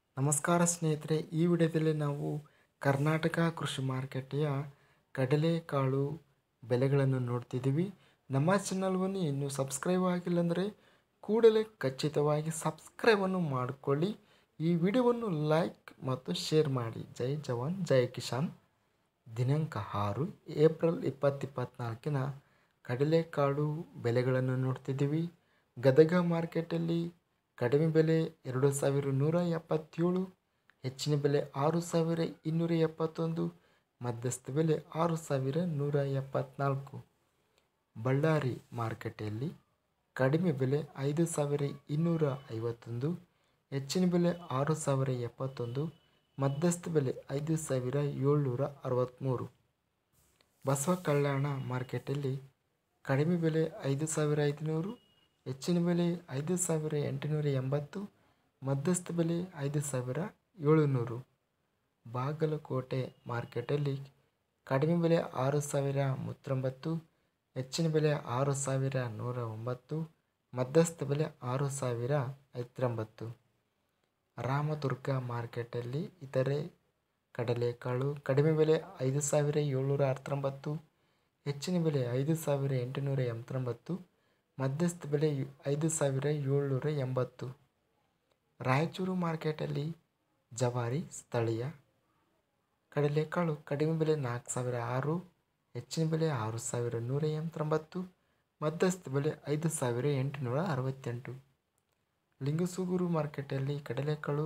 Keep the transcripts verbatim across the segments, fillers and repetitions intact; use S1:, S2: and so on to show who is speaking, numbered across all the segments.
S1: ನಮಸ್ಕಾರ ಸ್ನೇಹಿತರೆ, ಈ ವಿಡಿಯೋದಲ್ಲಿ ನಾವು ಕರ್ನಾಟಕ ಕೃಷಿ ಮಾರುಕಟ್ಟೆಯ ಕಡಲೆಕಾಳು ಬೆಲೆಗಳನ್ನು ನೋಡ್ತಿದ್ದೀವಿ. ನಮ್ಮ ಚಾನಲ್ವನ್ನು ಇನ್ನೂ ಸಬ್ಸ್ಕ್ರೈಬ್ ಆಗಿಲ್ಲ ಅಂದರೆ ಕೂಡಲೇ ಖಚಿತವಾಗಿ ಸಬ್ಸ್ಕ್ರೈಬನ್ನು ಮಾಡಿಕೊಳ್ಳಿ. ಈ ವಿಡಿಯೋವನ್ನು ಲೈಕ್ ಮತ್ತು ಶೇರ್ ಮಾಡಿ. ಜೈ ಜವಾನ್ ಜೈ ಕಿಸಾನ್. ದಿನಾಂಕ ಆರು ಏಪ್ರಿಲ್ ಇಪ್ಪತ್ತು ಇಪ್ಪತ್ತ್ನಾಲ್ಕಿನ ಕಡಲೆಕಾಳು ಬೆಲೆಗಳನ್ನು ನೋಡ್ತಿದ್ದೀವಿ. ಗದಗ ಮಾರ್ಕೆಟಲ್ಲಿ ಕಡಿಮೆ ಬೆಲೆ ಎರಡು ಸಾವಿರ ನೂರ ಎಪ್ಪತ್ತೇಳು, ಹೆಚ್ಚಿನ ಬೆಲೆ ಆರು ಸಾವಿರ ಇನ್ನೂರ ಎಪ್ಪತ್ತೊಂದು, ಮಧ್ಯಸ್ಥ ಬೆಲೆ ಆರು ಸಾವಿರ ನೂರ ಎಪ್ಪತ್ತ್ನಾಲ್ಕು. ಬಳ್ಳಾರಿ ಮಾರುಕಟ್ಟೆಯಲ್ಲಿ ಕಡಿಮೆ ಬೆಲೆ ಐದು ಸಾವಿರ ಇನ್ನೂರ ಐವತ್ತೊಂದು, ಹೆಚ್ಚಿನ ಬೆಲೆ ಆರು ಸಾವಿರ ಎಪ್ಪತ್ತೊಂದು, ಮಧ್ಯಸ್ಥ ಬೆಲೆ ಐದು ಸಾವಿರ ಏಳ್ನೂರ ಅರವತ್ತ್ಮೂರು. ಬಸವ ಕಲ್ಯಾಣ ಮಾರ್ಕೆಟಲ್ಲಿ ಕಡಿಮೆ ಬೆಲೆ ಐದು ಸಾವಿರ ಐದುನೂರು, ಹೆಚ್ಚಿನ ಬೆಲೆ ಐದು ಸಾವಿರ ಎಂಟುನೂರ ಎಂಬತ್ತು, ಮಧ್ಯಸ್ಥ ಬೆಲೆ ಐದು ಸಾವಿರ ಏಳುನೂರು. ಬಾಗಲಕೋಟೆ ಮಾರ್ಕೆಟಲ್ಲಿ ಕಡಿಮೆ ಬೆಲೆ ಆರು ಸಾವಿರ ಮೂವತ್ತೊಂಬತ್ತು, ಹೆಚ್ಚಿನ ಬೆಲೆ ಆರು ಸಾವಿರ ನೂರ ಒಂಬತ್ತು, ಮಧ್ಯಸ್ಥ ಬೆಲೆ ಆರು ಸಾವಿರ ಹತ್ತೊಂಬತ್ತು. ರಾಮದುರ್ಗ ಮಾರ್ಕೆಟಲ್ಲಿ ಇತರೆ ಕಡಲೆಕಾಳು ಕಡಿಮೆ ಬೆಲೆ ಐದು ಸಾವಿರ ಏಳ್ನೂರ ಹತ್ತೊಂಬತ್ತು, ಹೆಚ್ಚಿನ ಬೆಲೆ ಐದು ಸಾವಿರ ಎಂಟುನೂರ ಎಂಬತ್ತೊಂಬತ್ತು, ಮಧ್ಯಸ್ಥ ಬೆಲೆ ಐದು ಸಾವಿರ ಏಳ್ನೂರ ಎಂಬತ್ತು. ರಾಯಚೂರು ಮಾರ್ಕೆಟಲ್ಲಿ ಜವಾರಿ ಸ್ಥಳೀಯ ಕಡಲೆಕಾಳು ಕಡಿಮೆ ಬೆಲೆ ನಾಲ್ಕು ಸಾವಿರ ಆರು, ಹೆಚ್ಚಿನ ಬೆಲೆ ಆರು ಸಾವಿರ ನೂರ ಎಂಬತ್ತೊಂಬತ್ತು, ಮಧ್ಯಸ್ಥ ಬೆಲೆ ಐದು ಸಾವಿರ ಎಂಟುನೂರ ಅರವತ್ತೆಂಟು. ಲಿಂಗಸೂಗೂರು ಮಾರ್ಕೆಟಲ್ಲಿ ಕಡಲೆಕಾಳು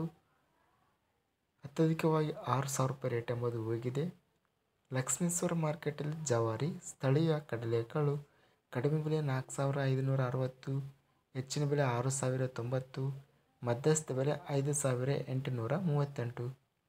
S1: ಅತ್ಯಧಿಕವಾಗಿ ಆರು ಸಾವಿರ ರೂಪಾಯಿ ರೇಟ್ ಎಂಬುದು ಹೋಗಿದೆ. ಲಕ್ಷ್ಮೇಶ್ವರ ಮಾರ್ಕೆಟಲ್ಲಿ ಜವಾರಿ ಸ್ಥಳೀಯ ಕಡಲೆಕಾಳು ಕಡಿಮೆ ಬೆಲೆ ನಾಲ್ಕು ಸಾವಿರ ಐದುನೂರ ಅರವತ್ತು, ಹೆಚ್ಚಿನ ಬೆಲೆ ಆರು ಸಾವಿರ ತೊಂಬತ್ತು, ಮಧ್ಯಸ್ಥ ಬೆಲೆ ಐದು ಸಾವಿರ ಎಂಟುನೂರ ಮೂವತ್ತೆಂಟು.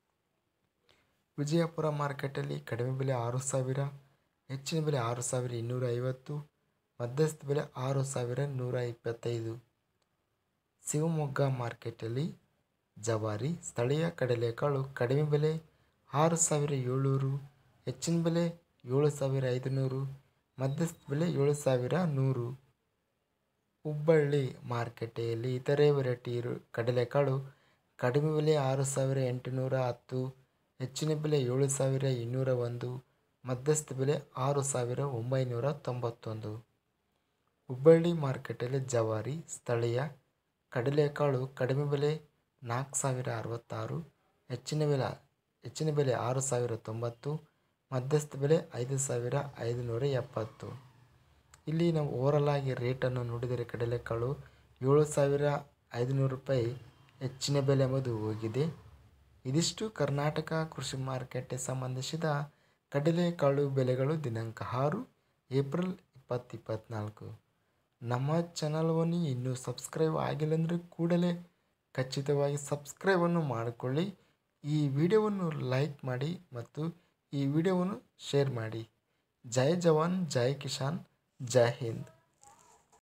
S1: ವಿಜಯಪುರ ಮಾರ್ಕೆಟಲ್ಲಿ ಕಡಿಮೆ ಬೆಲೆ ಆರು ಸಾವಿರ, ಹೆಚ್ಚಿನ ಬೆಲೆ ಆರು ಸಾವಿರ ಇನ್ನೂರ ಐವತ್ತು, ಮಧ್ಯಸ್ಥ ಬೆಲೆ ಆರು ಸಾವಿರ ನೂರ ಇಪ್ಪತ್ತೈದು. ಶಿವಮೊಗ್ಗ ಮಾರ್ಕೆಟಲ್ಲಿ ಜವಾರಿ ಸ್ಥಳೀಯ ಕಡಲೆಕಾಳು ಕಡಿಮೆ ಬೆಲೆ ಆರು ಸಾವಿರ ಏಳ್ನೂರು, ಹೆಚ್ಚಿನ ಬೆಲೆ ಏಳು ಸಾವಿರ ಐದುನೂರು, ಮಧ್ಯಸ್ಥ ಬೆಲೆ ಏಳು ಸಾವಿರ ನೂರು. ಹುಬ್ಬಳ್ಳಿ ಮಾರುಕಟ್ಟೆಯಲ್ಲಿ ಇತರೆ ವೆರೈಟಿ ಕಡಲೆಕಾಳು ಕಡಿಮೆ ಬೆಲೆ ಆರು ಸಾವಿರ ಎಂಟುನೂರ ಹತ್ತು, ಹೆಚ್ಚಿನ ಬೆಲೆ ಏಳು ಸಾವಿರ ಇನ್ನೂರ ಒಂದು, ಮಧ್ಯಸ್ಥ ಬೆಲೆ ಆರು ಸಾವಿರ ಒಂಬೈನೂರ ತೊಂಬತ್ತೊಂದು. ಹುಬ್ಬಳ್ಳಿ ಮಾರ್ಕೆಟಲ್ಲಿ ಜವಾರಿ ಸ್ಥಳೀಯ ಕಡಲೆಕಾಳು ಕಡಿಮೆ ಬೆಲೆ ನಾಲ್ಕು ಸಾವಿರ ಅರವತ್ತಾರು, ಹೆಚ್ಚಿನ ಬೆಲೆ ಹೆಚ್ಚಿನ ಬೆಲೆ ಆರು ಸಾವಿರ ತೊಂಬತ್ತು, ಮಧ್ಯಸ್ಥ ಬೆಲೆ ಐದು ಸಾವಿರ ಐದುನೂರ ಎಪ್ಪತ್ತು. ಇಲ್ಲಿ ನಾವು ಓವರಲ್ ಆಗಿ ರೇಟನ್ನು ನೋಡಿದರೆ ಕಡಲೆಕಾಳು ಏಳು ಸಾವಿರ ಐದುನೂರು ರೂಪಾಯಿ ಹೆಚ್ಚಿನ ಬೆಲೆ ಎಂಬುದು ಹೋಗಿದೆ. ಇದಿಷ್ಟು ಕರ್ನಾಟಕ ಕೃಷಿ ಮಾರುಕಟ್ಟೆ ಸಂಬಂಧಿಸಿದ ಕಡಲೆಕಾಳು ಬೆಲೆಗಳು ದಿನಾಂಕ ಆರು ಏಪ್ರಿಲ್ ಇಪ್ಪತ್ತು ಇಪ್ಪತ್ತ್ನಾಲ್ಕು. ನಮ್ಮ ಚಾನಲ್ವನ್ನು ಇನ್ನೂ ಸಬ್ಸ್ಕ್ರೈಬ್ ಆಗಿಲ್ಲ ಅಂದರೆ ಕೂಡಲೇ ಖಚಿತವಾಗಿ ಸಬ್ಸ್ಕ್ರೈಬನ್ನು ಮಾಡಿಕೊಳ್ಳಿ. ಈ ವಿಡಿಯೋವನ್ನು ಲೈಕ್ ಮಾಡಿ ಮತ್ತು ಈ ವಿಡಿಯೋವನ್ನು ಶೇರ್ ಮಾಡಿ. ಜೈ ಜವಾನ್ ಜೈ ಕಿಸಾನ್, ಜೈ ಹಿಂದ್.